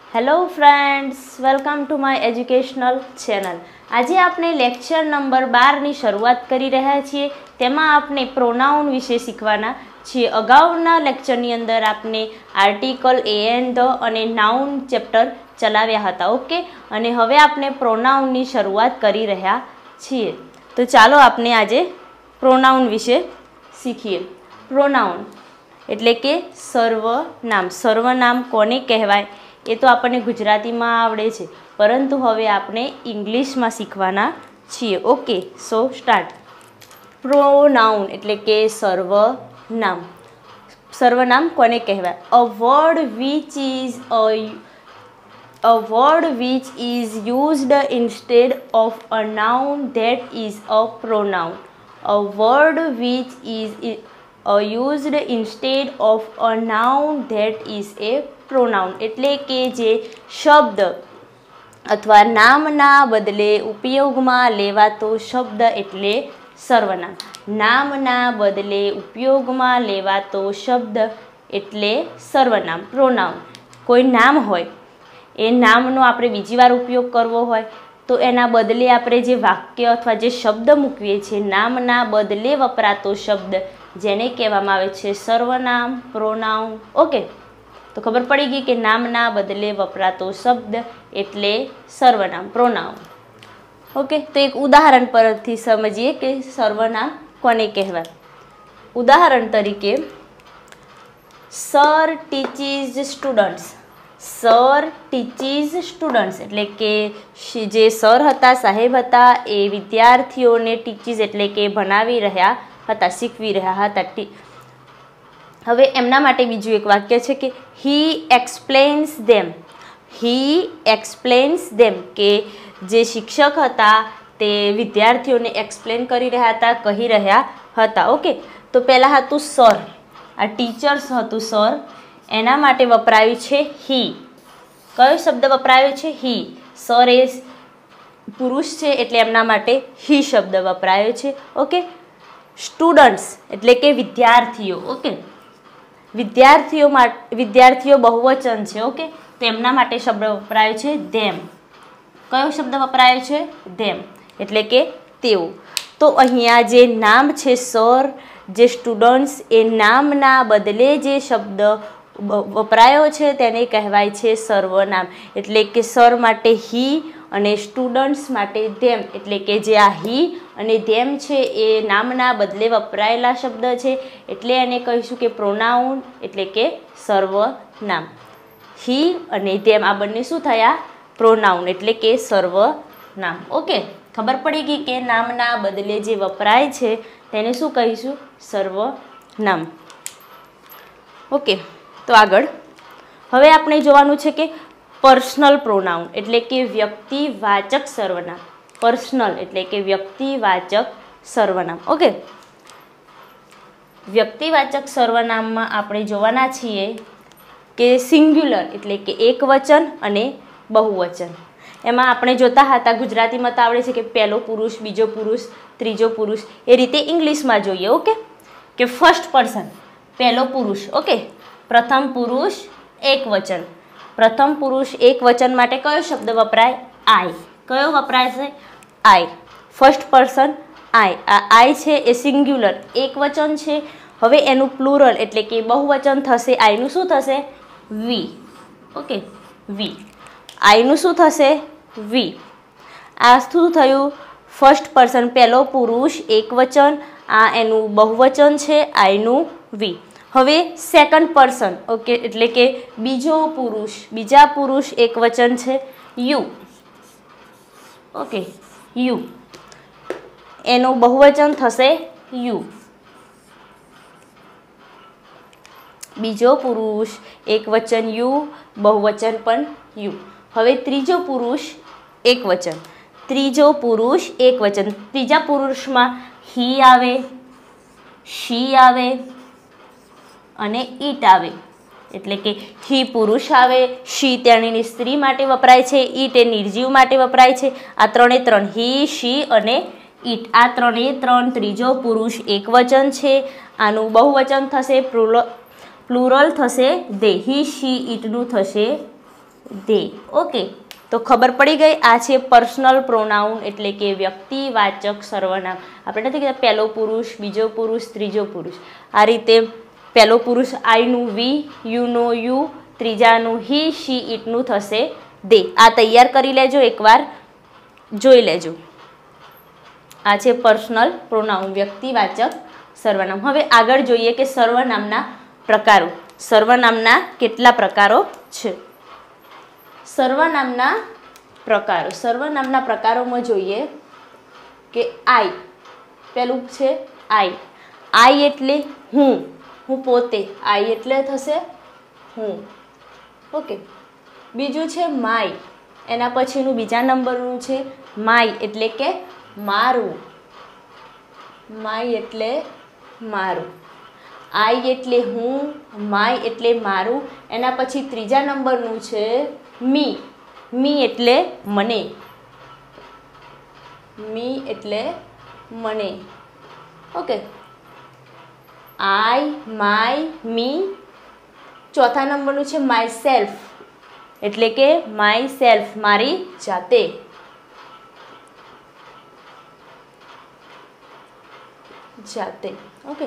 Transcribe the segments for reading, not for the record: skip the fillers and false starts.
Hello friends, welcome to my educational channel. આજે આપણે lecture number 12ની શરૂઆત કરી રહ્યા છીએ। તેમાં આપણે પ્રોનાઉન વિશે શીખવાના છીએ। અગાઉના લેક્ચરની અંદર આપણે આર્ટિકલ એન્ડ ધ અને નાઉન ચેપ્ટર ચલાવ્યા હતા, ઓકે। અને હવે આપણે પ્રોનાઉનની શરૂઆત કરી રહ્યા છીએ। તો ચાલો આપણે આજે પ્રોનાઉન વિશે શીખીએ। પ્રોનાઉન એટલે કે સર્વનામ। સર્વનામ કોને કહેવાય એ તો આપણને ગુજરાતીમાં આવડે છે, પરંતુ હવે આપણે ઇંગ્લિશમાં શીખવાના છીએ, ઓકે। સો સ્ટાર્ટ। પ્રોનાઉન એટલે કે સર્વનામ। સર્વનામ કોને કહેવાય? A word which is used instead of a noun that is a pronoun. A word which is used instead of a noun that is a pronoun. એટલે કે જે શબ્દ અથવા નામના બદલે ઉપયોગમાં લેવાતો શબ્દ એટલે સર્વનામ। નામના બદલે ઉપયોગમાં લેવાતો શબ્દ એટલે સર્વનામ, પ્રોનાઉન। કોઈ નામ હોય, એ નામનો આપણે બીજી વાર ઉપયોગ કરવો હોય તો એના બદલે આપણે જે વાક્ય અથવા જે શબ્દ મૂકીએ છીએ, નામના બદલે વપરાતો શબ્દ, જેને કહેવામાં આવે છે સર્વનામ, પ્રોનાઉન, ઓકે। તો ખબર પડી ગઈ કે નામના બદલે વપરાતો શબ્દ એટલે સર્વનામ, પ્રોનાઉન, ઓકે। તો એક ઉદાહરણ પરથી સમજીએ કે સર્વનામ કોને કહેવાય। ઉદાહરણ તરીકે, sir teaches students. Sir teaches students એટલે કે જે સર હતા, સાહેબ હતા, એ વિદ્યાર્થીઓને ટીચીઝ એટલે કે ભણાવી રહ્યા હતા, શીખવી રહ્યા હતા। હવે એમના માટે બીજું એક વાક્ય છે કે હી એક્સપ્લેન્સ ધેમ। હી એક્સપ્લેન્સ ધેમ કે જે શિક્ષક હતા તે વિદ્યાર્થીઓને એક્સપ્લેન કરી રહ્યા હતા, કહી રહ્યા હતા, ઓકે। તો પહેલાં હતું સર, આ ટીચર્સ હતું સર, એના માટે વપરાયું છે હી। કયો શબ્દ વપરાયો છે? હી। સર એ પુરુષ છે એટલે એમના માટે હી શબ્દ વપરાયો છે, ઓકે। સ્ટુડન્ટ્સ એટલે કે વિદ્યાર્થીઓ, ઓકે। વિદ્યાર્થીઓ બહુવચન છે, ઓકે। તો એમના માટે શબ્દ વપરાયો છે ધેમ। કયો શબ્દ વપરાયો છે? ધેમ એટલે કે તેઓ। તો અહીંયા જે નામ છે સર, જે સ્ટુડન્ટ્સ, એ નામના બદલે જે શબ્દ વપરાયો છે તેને કહેવાય છે સર્વનામ। એટલે કે સર માટે હી અને સ્ટુડન્ટ્સ માટે ધેમ, એટલે કે જે આ હી અને ધેમ છે એ નામના બદલે વપરાયેલા શબ્દ છે, એટલે એને કહીશું કે પ્રોનાઉન એટલે કે સર્વનામ। હી અને ધેમ આ બંને શું થયા? પ્રોનાઉન એટલે કે સર્વનામ, ઓકે। ખબર પડી ગઈ કે નામના બદલે જે વપરાય છે તેને શું કહીશું? સર્વનામ, ઓકે। તો આગળ હવે આપણે જોવાનું છે કે પર્સનલ પ્રોનાઉન એટલે કે વ્યક્તિવાચક સર્વનામ। પર્સનલ એટલે કે વ્યક્તિવાચક સર્વનામ, ઓકે। વ્યક્તિવાચક સર્વનામમાં આપણે જોવાના છીએ કે સિંગ્યુલર એટલે કે એક વચન અને બહુવચન। એમાં આપણે જોતા હતા, ગુજરાતીમાં તો આવડે છે કે પહેલો પુરુષ, બીજો પુરુષ, ત્રીજો પુરુષ, એ રીતે ઇંગ્લિશમાં જોઈએ, ઓકે। કે ફર્સ્ટ પર્સન પહેલો પુરુષ, ઓકે। પ્રથમ પુરુષ એક વચન। પ્રથમ પુરુષ એક વચન માટે કયો શબ્દ વપરાય? આઈ। કયો વપરાય છે? આઈ। First person I. આ આઈ છે એ સિંગ્યુલર એક વચન છે। હવે એનું પ્લુરલ એટલે કે બહુવચન થશે, આઈનું શું થશે? વી, ઓકે, વી। આઈનું શું થશે? વી। આ શું થયું? ફર્સ્ટ પર્સન પહેલો પુરુષ એક વચન, આ એનું બહુવચન છે, આઈનું વી। હવે સેકન્ડ પર્સન, ઓકે, એટલે કે બીજો પુરુષ, બીજા પુરુષ એક વચન છે, યુ, ઓકે, યુ। એનું બહુવચન થશે યુ। બીજો પુરુષ એક વચન યુ, બહુવચન પણ યુ। હવે ત્રીજો પુરુષ એક વચન, ત્રીજો પુરુષ એક વચન। ત્રીજા પુરુષમાં હી આવે, શી આવે અને ઈટ આવે। એટલે કે હી પુરુષ આવે, શી તેણીની સ્ત્રી માટે વપરાય છે, ઈટ એ નિર્જીવ માટે વપરાય છે। આ ત્રણે ત્રણ હી, શી અને ઈટ, આ ત્રણે ત્રણ ત્રીજો પુરુષ એક વચન છે। આનું બહુવચન થશે, પ્લુરલ થશે દે। હી, શી, ઈટનું થશે દે. ઓકે, તો ખબર પડી ગઈ. આ છે પર્સનલ પ્રોનાઉન એટલે કે વ્યક્તિવાચક સર્વનામ. આપણે નથી કહેતા પહેલો પુરુષ, બીજો પુરુષ, ત્રીજો પુરુષ. આ રીતે પહેલો પુરુષ આઈનું વી, યુનો યુ, ત્રીજાનું હી, શી, ઇટનું થશે દે. આ તૈયાર કરી લેજો, એકવાર જોઈ લેજો. આ છે પર્સનલ પ્રોનાઉન વ્યક્તિવાચક સર્વનામ. હવે આગળ જોઈએ કે સર્વનામના પ્રકારો. સર્વનામના કેટલા પ્રકારો છે? સર્વનામના પ્રકારો. સર્વનામના પ્રકારોમાં જોઈએ કે આઈ, પેલું છે આઈ. આઈ એટલે હું, હું પોતે. આઈ એટલે થશે હું. ઓકે, બીજું છે માય. એના પછીનું બીજા નંબરનું છે માય એટલે કે મારું. માય એટલે મારું. આઈ એટલે હું, માય એટલે મારું. એના પછી ત્રીજા નંબરનું છે મી. મી એટલે મને. મી એટલે મને. Okay, I, my, me. ચોથા નંબરનું છે માય સેલ્ફ એટલે કે માય સેલ્ફ મારી જાતે. જાતે. Okay,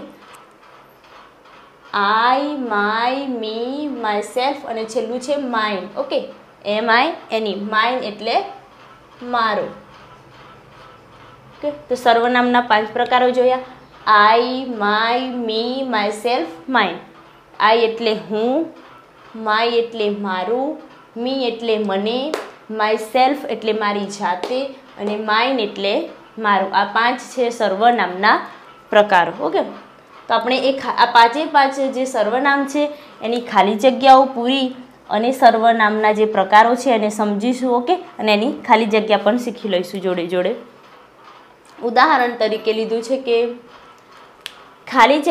I, my, me, myself અને છેલ્લું છે માઇન. Okay, MINE. માઇન એટલે મારો. ઓકે, તો સર્વનામના 5 પ્રકારો જોયા. I, my, me, myself, mine. I એટલે હું, માય એટલે મારું, મી એટલે મને, માય સેલ્ફ એટલે મારી જાતે અને માઇન એટલે મારું. આ 5 છે સર્વનામના પ્રકારો. ઓકે, તો આપણે આ 5 જે સર્વનામ છે એની ખાલી જગ્યાઓ પૂરી અને સર્વનામના જે પ્રકારો છે એને સમજીશું. ઓકે, અને એની ખાલી જગ્યા પણ શીખી લઈશું જોડે જોડે. ઉદાહરણ તરીકે લીધું છે કે ખાલી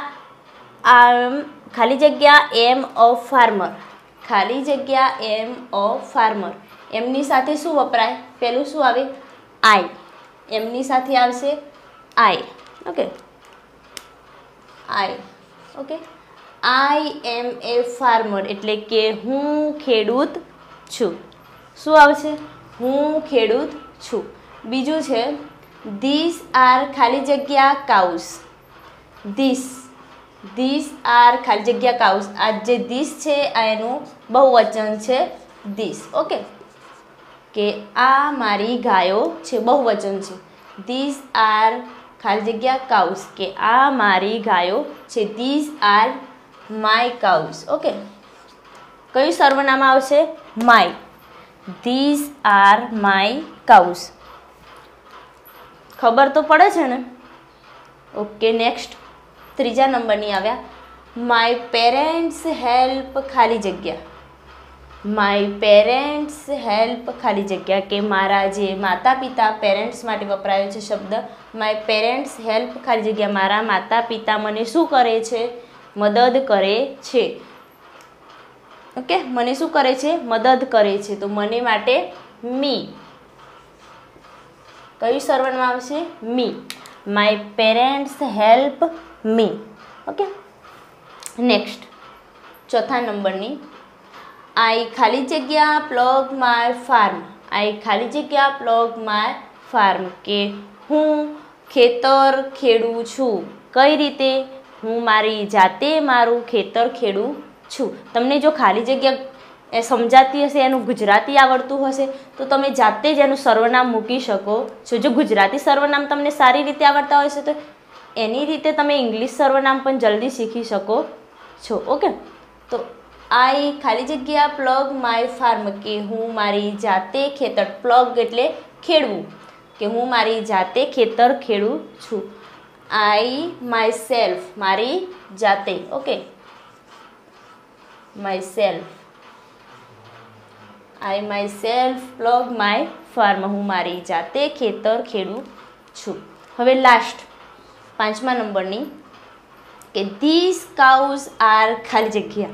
જગ્યા એમ ઓફ ફાર્મર. ખાલી જગ્યા એમ ઓફ ફાર્મર. એમની સાથે શું વપરાય? પહેલું શું આવે? આઈ. એમની સાથે આવશે I. Okay, I. Okay, I am a farmer એટલે કે હું ખેડૂત છું. શું આવશે? હું ખેડૂત છું. બીજું છે ધીસ આર ખાલી જગ્યા કાઉસ. ધીસ આર ખાલી જગ્યા કાઉસ. આ જે ધીસ છે આ એનું બહુવચન છે ધીસ. ઓકે, કે આ મારી ગાયો છે, બહુવચન છે. ધીસ આર ખાલી જગ્યા કાઉસ કે આ મારી ગાયો છે. This are my cows. Okay, કયું સર્વનામ આવશે? My. This are my cows. ખબર તો પડે છે ને? ઓકે, નેક્સ્ટ ત્રીજા નંબરની આવ્યા માય પેરેન્ટ્સ હેલ્પ ખાલી જગ્યા. માય પેરેન્ટ્સ હેલ્પ ખાલી જગ્યા કે મારા જે માતા પિતા, પેરેન્ટ્સ માટે વપરાયો છે શબ્દ માય પેરેન્ટ્સ હેલ્પ ખાલી જગ્યા. મારા માતા પિતા મને શું કરે છે? મદદ કરે છે. ઓકે, મને શું કરે છે? મદદ કરે છે. તો મને માટે મી. કયું સર્વનામ આવશે? Me. My parents help me. Okay, next ચોથા નંબરની આઈ ખાલી જગ્યા પ્લગ માય ફાર્મ. આઈ ખાલી જગ્યા પ્લગ માય ફાર્મ કે હું ખેતર ખેડું છું. કઈ રીતે? હું મારી જાતે મારું ખેતર ખેડું છું. તમને જો ખાલી જગ્યા સમજાતી હશે, એનું ગુજરાતી આવડતું હશે તો તમે જાતે જ એનું સર્વનામ મૂકી શકો છો. જો ગુજરાતી સર્વનામ તમને સારી રીતે આવડતા હશે તો એની રીતે તમે ઇંગ્લિશ સર્વનામ પણ જલ્દી શીખી શકો છો. ઓકે, તો આઈ ખાલી જગ્યા પ્લગ માય ફાર્મ કે હું મારી જાતે ખેતર. પ્લગ એટલે ખેડવું કે હું મારી જાતે ખેતર ખેડું છું. આઈ માય સેલ્ફ મારી જાતે. Okay, myself. I myself plug my farm. હું મારી જાતે ખેતર ખેડું છું. હવે લાસ્ટ 5મા નંબરની કે ધીસ કાઉઝ આર ખાલી જગ્યા.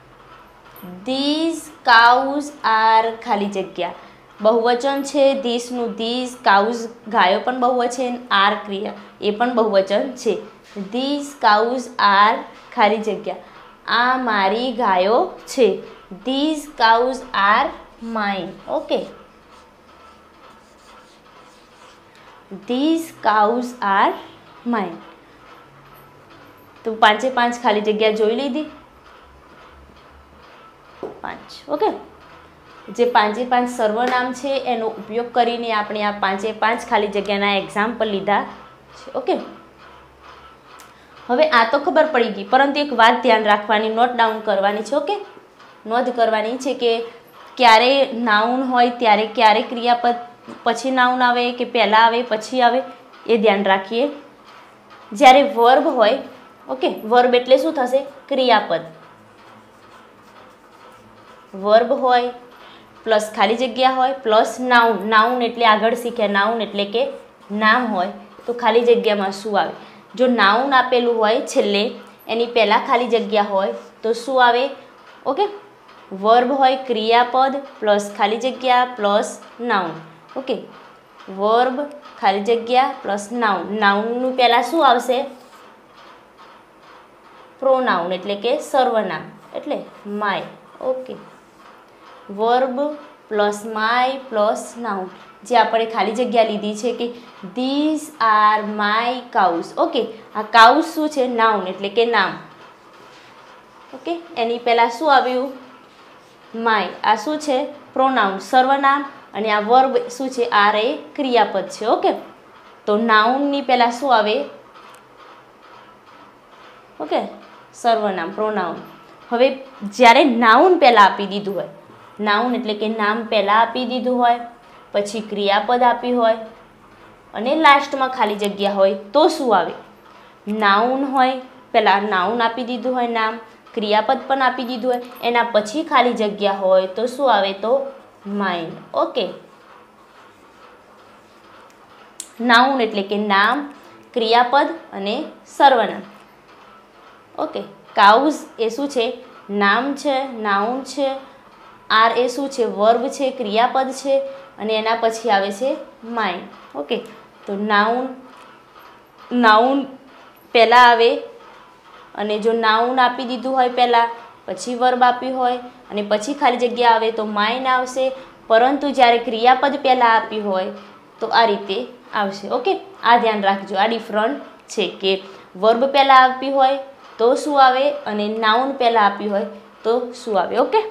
ધીસ કાઉઝ આર ખાલી જગ્યા. બહુવચન છે ધીસનું. ધીસ કાઉઝ ગાયો પણ બહુવચન, આર ક્રિયા એ પણ બહુવચન છે. ધીસ કાઉઝ આર ખાલી જગ્યા. આ મારી ગાયો છે. These cows are mine. Okay, these cows are mine. તો 5 5 ખાલી જગ્યા જોઈ લીધી. 5. ઓકે, જે 5 5 સર્વનામ છે એનો ઉપયોગ કરીને આપણે આ 5 5 ખાલી જગ્યાના એક્ઝામ્પલ લીધા છે. ઓકે, હવે આ તો ખબર પડી ગઈ, પરંતુ એક વાત ધ્યાન રાખવાની, નોટ ડાઉન કરવાની છે. ઓકે, નોંધ કરવાની છે કે ક્યારે નાઉન હોય ત્યારે ક્યારે ક્રિયાપદ પછી નાઉન આવે કે પહેલાં આવે પછી આવે, એ ધ્યાન રાખીએ. જ્યારે વર્બ હોય, ઓકે, વર્બ એટલે શું થશે? ક્રિયાપદ. વર્બ હોય પ્લસ ખાલી જગ્યા હોય પ્લસ નાઉન. નાઉન એટલે આગળ શીખ્યા, નાઉન એટલે કે નામ હોય, તો ખાલી જગ્યામાં શું આવે? જો નાઉન આપેલું હોય છેલ્લે, એની પહેલાં ખાલી જગ્યા હોય તો શું આવે? ઓકે, વર્બ હોય ક્રિયાપદ પ્લસ ખાલી જગ્યા પ્લસ નાઉન. ઓકે, વર્બ ખાલી જગ્યા પ્લસ નાઉન. નાઉનનું પહેલાં શું આવશે? પ્રોનાઉન એટલે કે સર્વનામ, એટલે my. Okay, verb plus my plus noun. જે આપણે ખાલી જગ્યા લીધી છે કે these are my cows. Okay, આ કાઉઝ શું છે? નાઉન એટલે કે નામ. ઓકે, એની પહેલાં શું આવ્યું? માય. આ શું છે? પ્રોનાઉન, સર્વનામ. અને આ વર્બ શું છે? આર એ ક્રિયાપદ છે. ઓકે, તો નાઉનની પહેલાં શું આવે? ઓકે, સર્વનામ, પ્રોનાઉન. હવે જ્યારે નાઉન પહેલાં આપી દીધું હોય, નાઉન એટલે કે નામ પહેલાં આપી દીધું હોય, પછી ક્રિયાપદ આપી હોય અને લાસ્ટમાં ખાલી જગ્યા હોય, તો શું આવે? નાઉન હોય, પહેલાં નાઉન આપી દીધું હોય, નામ, ક્રિયાપદ પણ આપી દીધું હોય, એના પછી ખાલી જગ્યા હોય તો શું આવે? તો માઇન. ઓકે, નાઉન એટલે કે નામ, ક્રિયાપદ અને સર્વનામ. ઓકે, કાઉઝ એ શું છે? નામ છે, નાઉન છે. આર એ શું છે? વર્બ છે, ક્રિયાપદ છે. અને એના પછી આવે છે માઇન. ઓકે, તો નાઉન પહેલાં આવે, અને જો નાઉન આપી દીધું હોય પહેલાં, પછી વર્બ આપી હોય અને પછી ખાલી જગ્યા આવે તો માઇન આવશે. પરંતુ જ્યારે ક્રિયાપદ પહેલાં આપી હોય તો આ રીતે આવશે. ઓકે, આ ધ્યાન રાખજો, આ ડિફરન્ટ છે કે વર્બ પહેલાં આપી હોય તો શું આવે અને નાઉન પહેલાં આપી હોય તો શું આવે. ઓકે,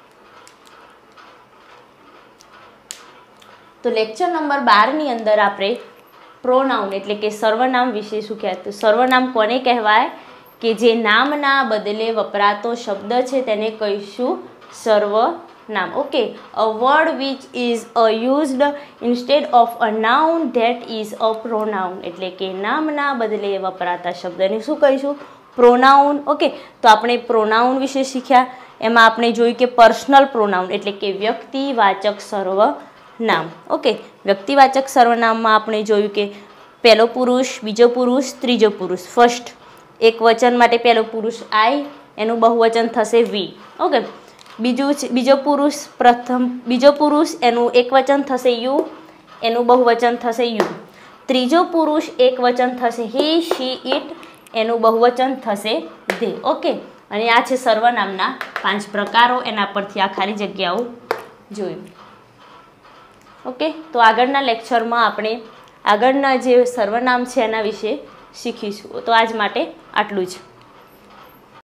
તો લેક્ચર નંબર 12ની અંદર આપણે પ્રોનાઉન એટલે કે સર્વનામ વિશે શું કહેવાય? તો સર્વનામ કોને કહેવાય? કે જે નામના બદલે વપરાતો શબ્દ છે તેને કહીશું સર્વનામ. Okay, a word which is used instead of a noun that is a pronoun. એટલે કે નામના બદલે વપરાતા શબ્દને શું કહીશું? પ્રોનાઉન. ઓકે, તો આપણે પ્રોનાઉન વિશે શીખ્યા. એમાં આપણે જોયું કે પર્સનલ પ્રોનાઉન એટલે કે વ્યક્તિવાચક સર્વનામ. ઓકે, વ્યક્તિવાચક સર્વનામમાં આપણે જોયું કે પહેલો પુરુષ, બીજો પુરુષ, ત્રીજો પુરુષ. ફર્સ્ટ એક વચન માટે પહેલો પુરુષ આઈ, એનું બહુવચન થશે વી. ઓકે, બીજો પુરુષ એનું એક વચન થશે યુ, એનું બહુવચન થશે યુ. ત્રીજો પુરુષ એક વચન થશે હી, શી, ઇટ, એનું બહુવચન થશે ધે. ઓકે, અને આ છે સર્વનામના 5 પ્રકારો. એના પરથી આ ખાલી જગ્યાઓ જોયું. ઓકે, તો આગળના લેક્ચરમાં આપણે આગળના જે સર્વનામ છે એના વિશે શીખીશું. તો આજ માટે આટલું જ.